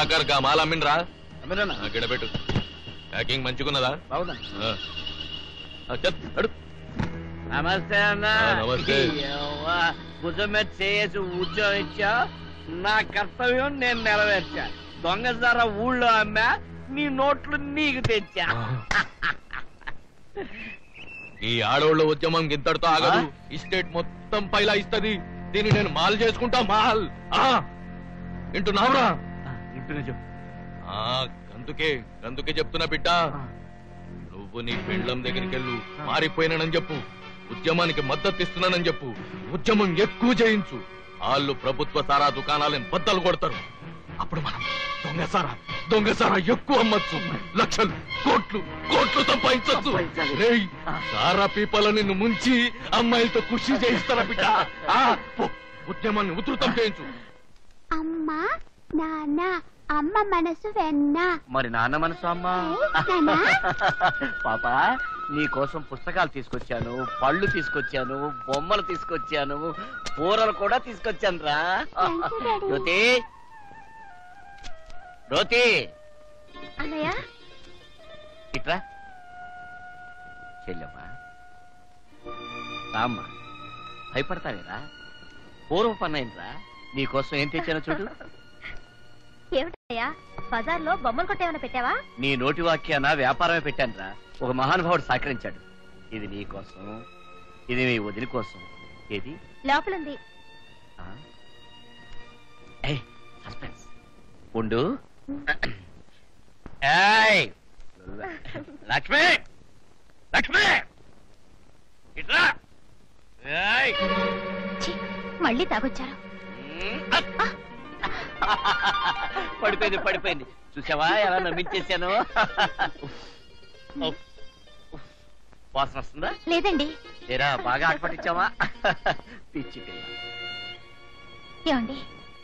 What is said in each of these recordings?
సుధాకర్ గా మాల అమ్మినరా? గిడబెట్టు. ప్యాకింగ్ మంచిగున్నదా? నమస్తే అన్న. నమస్తే. భుజం మీద చేసి ఉద్యోగం ఇచ్చా, నా కర్తవ్యం నేను నెరవేర్చా. దొంగసార ఊళ్ళో అమ్మా, నీ నోట్లు నీకు తెచ్చా. ఈ ఆడోళ్ళ ఉద్యమం ఇంతటితో ఆగదు. ఈ స్టేట్ మొత్తం పైలా ఇస్తది. దీన్ని నేను మాల్ చేసుకుంటా. మాల్ వింటున్నావురా? అందుకే చెప్తున్నా బిడ్డ, నువ్వు నీ పెళ్ళం దగ్గరికి వెళ్ళు, మారిపోయినానని చెప్పు, ఉద్యమానికి మద్దతు ఇస్తున్నానని చెప్పు, ఉద్యమం ఎక్కువ చేయించు. వాళ్ళు ప్రభుత్వ సారా దుకాణాలను బద్దలు కొడతారు. అప్పుడు మనం దొంగసారా ఎక్కువ అమ్మచ్చు. లక్షలు కోట్లు సంపాదించచ్చు. సారా పీపల నిన్ను ముంచి అమ్మాయిలతో ఖుషి చేయిస్తారా బిడ్డ? ఉద్యమాన్ని ఉధృతం చేయించు. అమ్మా నాన్న, అమ్మ మనసు వెన్న, మరి నాన్న మనసు అమ్మా. పాప, నీ కోసం పుస్తకాలు తీసుకొచ్చాను, పళ్ళు తీసుకొచ్చాను, బొమ్మలు తీసుకొచ్చాను, కూరలు కూడా తీసుకొచ్చాను రా. రోతి అన్నయ్య, ఇట్రా చెల్లెమ్మా. రామ్మా, భయపడతావేరా? పూర్వ పన్నైనరా. నీకోసం ఏం తెచ్చానో చూడు. ఏమిటయ్యా, బజార్లో బొమ్మలు కొట్టేమైనా పెట్టావా? నీ నోటి వాక్యాన వ్యాపారమే పెట్టాను రా. ఒక మహానుభావుడు సహకరించాడు. ఇది నీ కోసం, ఇది మీ వదిలి కోసం. ఏది లోపలుంది. సస్పెన్స్ ఉండు. లక్ష్మి, లక్ష్మి ఇట్రా. మళ్ళీ తాగొచ్చారు. పడిపోయింది. చూసావా ఎలా నమ్మించేశాను? వాసన వస్తుందా? లేదండి. లేరా, బాగా ఆటపట్టించావా? పిచ్చి పిల్ల. ఏమండి,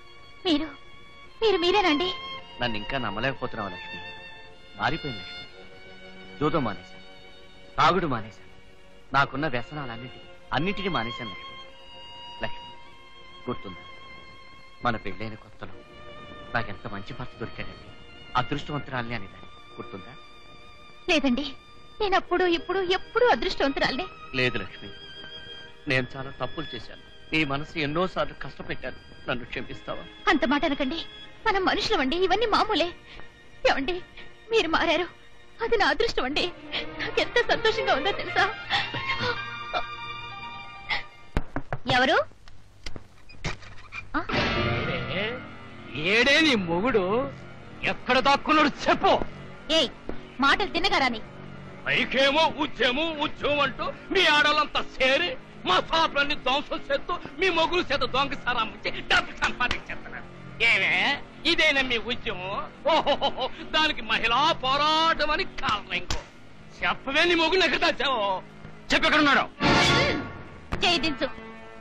మీరేనండి? నన్ను ఇంకా నమ్మలేకపోతున్నావా లక్ష్మి? మారిపోయింది లక్ష్మి. జూదం మానేశాను, తాగుడు మానేశాను, నాకున్న వ్యసనాలన్నింటినీ మానేశాను లక్ష్మి. లక్ష్మి, గుర్తుందా మన పెళ్ళైన కొత్తలో నాకెంత మంచి భర్త దొరికాడండి, అదృష్టవంతురాల్ని అనేదాన్ని? గుర్తుందా? లేదండి, నేను అప్పుడు ఇప్పుడు ఎప్పుడు అదృష్టవంతురాల్ని. లేదు లక్ష్మి, నేను చాలా తప్పులు చేశాను. నీ మనసు ఎన్నోసార్లు కష్టపెట్టాను. నన్ను క్షమిస్తావా? అంత మాట అనకండి, మనం మనుషులమండి, ఇవన్నీ మామూలే. ఏమండి, మీరు మారారు, అది నా అదృష్టం అండి. నాకెంత సంతోషంగా ఉందో తెలుసా? ఎవరు? ఏడే నీ మొగుడు? ఎక్కడ దాక్కున్నాడు చెప్పు. ఏయ్, మాటలు తిన్నగారాని. పైకేమో ఉద్యమం అంటూ మీ ఆడలంతా చేరి మా షాపులన్నీ ధ్వంసం చేస్తూ మీ మొగుడు చేత దొంగసారా ముంచి డబ్బు సంపాదించేస్తున్నారు. ఏమే ఇదేనా మీ ఉద్యమం? ఓహో, దానికి మహిళా పోరాటం అని కారణం. ఇంకో చెప్పవే, నీ మొగుడు ఎక్కడ దాచావు? చెప్పెక్కడున్నాడు? చేయి దించు.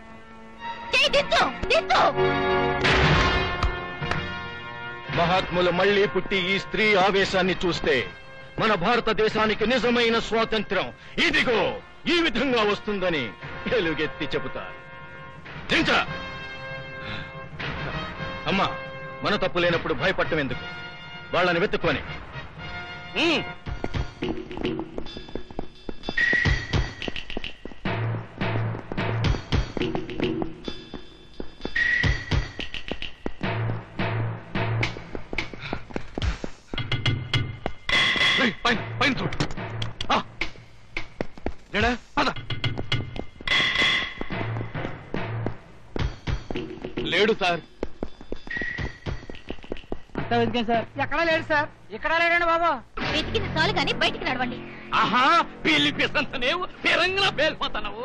మహాత్ములు మళ్లీ పుట్టి ఈ స్త్రీ ఆవేశాన్ని చూస్తే మన భారతదేశానికి నిజమైన స్వాతంత్ర్యం ఇదిగో ఈ విధంగా వస్తుందని ఎలుగెత్తి చెబుతారు. అమ్మా, మన తప్పు లేనప్పుడు భయపడటం ఎందుకు? వాళ్ళని వెతుక్కొని పైన చూడు. లేడు సార్. ఎక్కడా లేడు సార్. ఇక్కడ లేడండి బాబు. వెతికిన చాలు కానీ బయటికి నడవండి. ఆహా, పెళ్లి పిసంతనేవు పెరంగా పేలిపోతావు.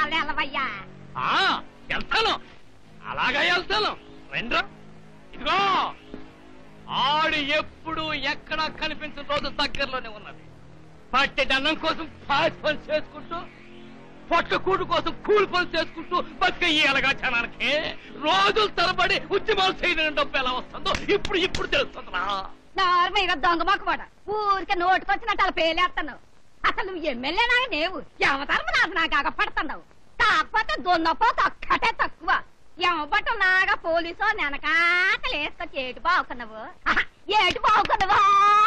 వెళ్తాను, అలాగా వెళ్తాను. రెండ్రా, ఇదిగో ఆడు ఎప్పుడు ఎక్కడా కనిపించిన రోజు దగ్గరలోనే ఉన్నది. పట్టెడన్నం కోసం పాచి పని చేసుకుంటూ, పొట్ట కూడు కోసం కూలి పని చేసుకుంటూ బతికయ్యేలాగా జనానికి రోజులు తరబడి ఉద్యమాలు చేయడం డబ్బు ఎలా వస్తుందో ఇప్పుడు తెలుస్తుందా? దొంగ మాకుమాట ఊరికే నోటుకొచ్చినట్టు అలా పేలేస్తున్నావు. అసలు నువ్వు ఎమ్మెల్యేనా? నేవు ఎవతరపు నాకు పడుతున్నావు. కాకపోతే దున్నపోతే ఒక్కటే తక్కువ. ఎవబట్టు నాగా పోలీసు వెనకాతలు వేసుకొచ్చి ఏటు బాగున్నావు. ఏటి బాగుకున్నావా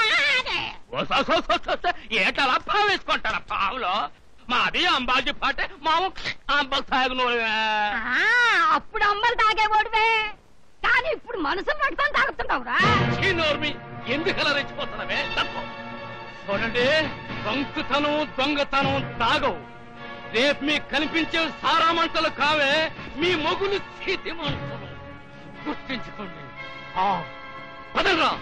ఏటలా పావు వేసుకుంటారా పావులో మాది అంబాజీ పాటే మాము అంబలు తాగిన అప్పుడు అమ్మలు తాగేవాడువే కానీ ఇప్పుడు మనసును పట్టుకొని తాగుతున్నావురా నోర్మి ఎందుకలా రెచ్చిపోతున్నావే తప్పు చూడండి దొంగతనం దొంగతనం తాగవు రేపు మీకు కనిపించే సారా మంటలు కావే మీ మొగులు చేతి మంటలు గుర్తించుకోండి పదరా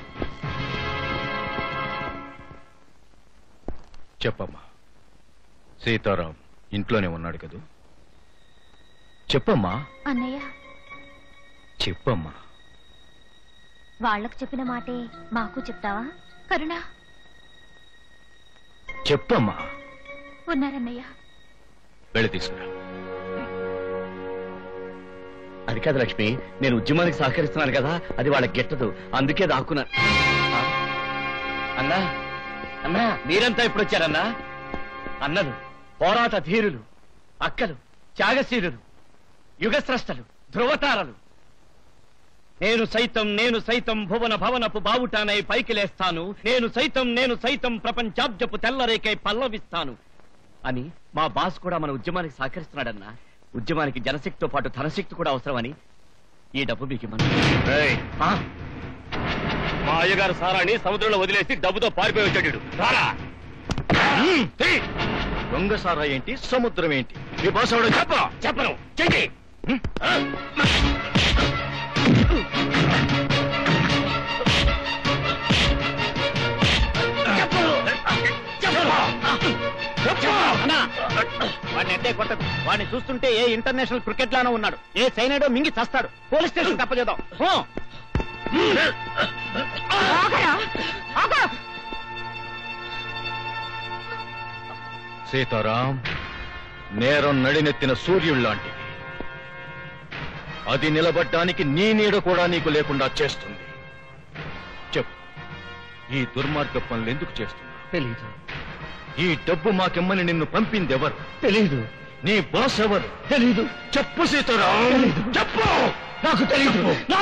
చెప్పమ్మా సీతారాం ఇంట్లోనే ఉన్నాడు కదూ చెప్పమ్మా అన్నయ్య చెప్పమ్మా వాళ్లకు చెప్పిన మాటే మాకు చెప్తావా కరుణ చెప్పమ్మా ఉన్నారన్నయ్య వెళ్ళి తీసుకురా అది కాదు లక్ష్మి నేను ఉద్యమానికి సహకరిస్తున్నాను కదా అది వాళ్ళకి గిట్టదు అందుకే దాక్కున్నాను అన్నా అన్నా మీరంతా ఇప్పుడు వచ్చారన్నా అన్నలు పోరాట ధీరులు అక్కలు త్యాగశీలులు యుగస్రష్టలు ధ్రువతారలు నేను సైతం భువన భవనపు బావుటానై పైకి లేస్తాను నేను సైతం ప్రపంచాబ్జపు తెల్లరేకై పల్లవిస్తాను అని మా బాస్ కూడా మన ఉద్యమానికి సహకరిస్తున్నాడన్నా ఉద్యమానికి జనశక్తితో పాటు ధనశక్తి కూడా అవసరమని ఈ డబ్బు మీకు మా అయ్యగారు సారాన్ని సముద్రంలో వదిలేసి డబ్బుతో పారిపోయి వచ్చాడు దొంగ సారా ఏంటి సముద్రం ఏంటి మీ బాస్ ఎవడో చెప్పను చెయ్యి వాడిని ఎట్టే కొట్టదు వాడిని చూస్తుంటే ఏ ఇంటర్నేషనల్ క్రికెట్ లానో ఉన్నాడు ఏ సైనాడో మింగి చస్తాడు పోలీస్ స్టేషన్ తప్పచేద్దాం సీతారాం నేరం నడినెత్తిన సూర్యుళ్లాంటిది అది నిలబడ్డానికి నీ నీడ కూడా నీకు లేకుండా చేస్తుంది చెప్పు ఈ దుర్మార్గ పనులు ఎందుకు చేస్తున్నా తెలీదు ఈ డబ్బు మాకెమ్మని నిన్ను పంపిందెవరు తెలీదు నీ బాస్ ఎవరు తెలీదు చెప్పు సీతారాం చెప్పు నాకు తెలీదు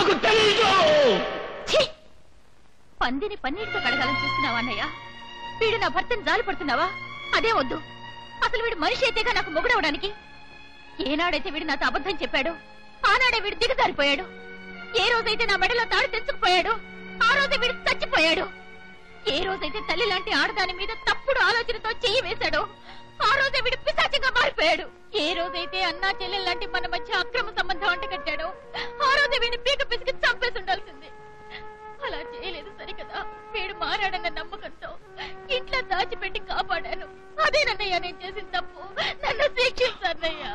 పందిని పన్నీటితో కడగాలని చూస్తున్నావా అన్నయ్య వీడు నా భర్తను జాలి పడుతున్నావా అదే వద్దు అసలు వీడు మనిషి అయితేగా నాకు మొగుడవడానికి ఏనాడైతే వీడు నాతో అబద్ధం చెప్పాడు ఆనాడే వీడు దిగజారిపోయాడు ఏ రోజైతే నా మెడలో తాడు తెచ్చుకుపోయాడు ఆ రోజే వీడు చచ్చిపోయాడు ఏ రోజైతే తల్లి లాంటి ఆడదాని మీద తప్పుడు ఆలోచనతో చెయ్యి వేశాడు ఆ రోజే వీడు పిశాచంగా మారిపోయాడు ఏ రోజైతే అన్నా చెల్లెల లాంటి మన మధ్య అక్రమ సంబంధం అంటకట్టాడు ఆ రోజే వీడిని పీక పిసికి చంపేసి ఉండాల్సింది అలా చేయలేదు సరికదా వీడు మారాడన్న నమ్మకంతో ఇంట్లో దాచిపెట్టి కాపాడాను అదేనన్నయ్య నేను చేసిన తప్పు నన్ను శిక్షించన్నయ్యా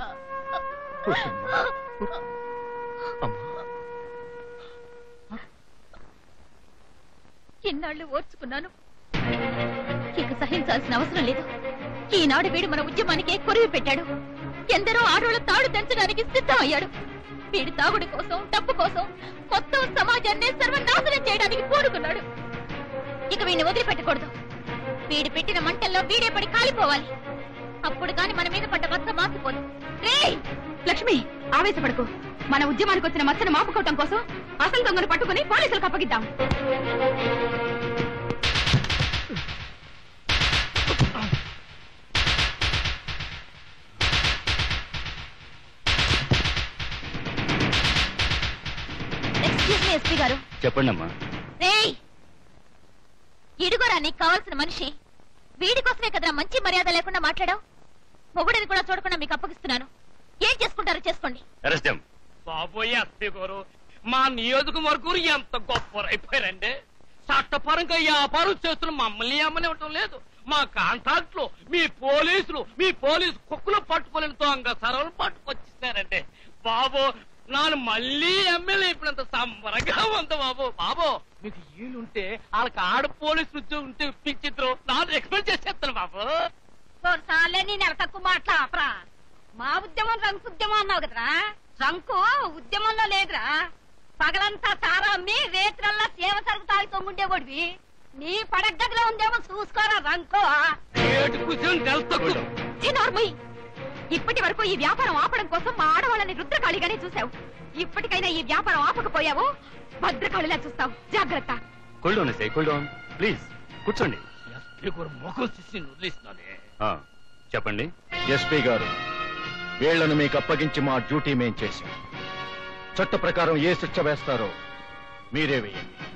ఇన్నాళ్ళు ఓర్చుకున్నాను ఇక సహించాల్సిన అవసరం లేదు ఈనాడు వీడు మన ఉద్యమానికి కొరివి పెట్టాడు ఎందరో ఆడోళ్ళ తాడు తెంచడానికి సిద్ధమయ్యాడు వీడి తాగుడి కోసం డబ్బు కోసం మొత్తం సమాజాన్ని సర్వనాశనం చేయడానికి పూనుకున్నాడు ఇక వీడిని వదిలిపెట్టకూడదు వీడు పెట్టిన మంటల్లో వీడే పడి కాలిపోవాలి అప్పుడు కాని మన మీద పడ్డ మచ్చ మాసిపోదు లక్ష్మి ఆవేశపడకు మన ఉద్యమానికి వచ్చిన మచ్చను మాపుకోవటం కోసం అసలు దొంగను పట్టుకుని పోలీసులకు అప్పగిద్దాం ఎక్స్క్యూజ్ మీ ఎస్పీ గారు చెప్పండి అమ్మా ఇడుగోరా నీకు కావాల్సిన మనిషి వీడి కోసమే కదరా మంచి మర్యాద లేకుండా మాట్లాడావు మొగుడిని కూడా చూడకుండా మీకు అప్పగిస్తున్నాను ఏం చేసుకుంటారో చేసుకోండి బాబోయ్ ఎస్పీ గారు మా నియోజకవర్గం ఎంత గొప్పరైపోయారండి చట్టపరంగా వ్యాపారం చేస్తున్న మమ్మల్ని అమ్మనివ్వటం లేదు మా కాంట్రాక్ట్ లో మీ పోలీసు కుక్కలు పట్టుకోలేని దొంగ సరవలు పట్టుకొచ్చేసారండి బాబు నాను మళ్ళీ ఎమ్మెల్యే అయిపోయినంత సంబరంగా ఉంది బాబు మీకు ఈలుంటే వాళ్ళకి ఆడ పోలీసు ఉద్యోగం ఉంటే ఇప్పించిద్దరు నాను ఎక్స్పెక్ట్ చేసేస్తాను బాబు నేను తక్కువ మాట్లాడరా మా ఉద్యమం రంకు ఉద్యమం అన్నావు కదరా రంకు ఉద్యమంలో లేదురా పగలంతా తారా అమ్మి రేత్రల్లా సేవ సరుకు తాగి తొంగుండేవాడివి నీ పడగదిలో ఉందేమో చూసుకోరా రంకు ఇప్పటి వరకు ఈ వ్యాపారం ఆపడం కోసం మా ఆడవాళ్ళని రుద్రకాళిగానే చూసావు ఇప్పటికైనా ఈ వ్యాపారం ఆపకపోయావు భద్రకాళిలా చూస్తావు జాగ్రత్త cool down SI, cool down please కూర్చోండి. మొఖం చూసి వదిలిస్తున్నానే. చెప్పండి. ఎస్పీ గారు, వీళ్లను మీకు అప్పగించి మా డ్యూటీ మేం చేశాం. చట్ట ప్రకారం ఏ శిక్ష వేస్తారో మీరే వేయండి.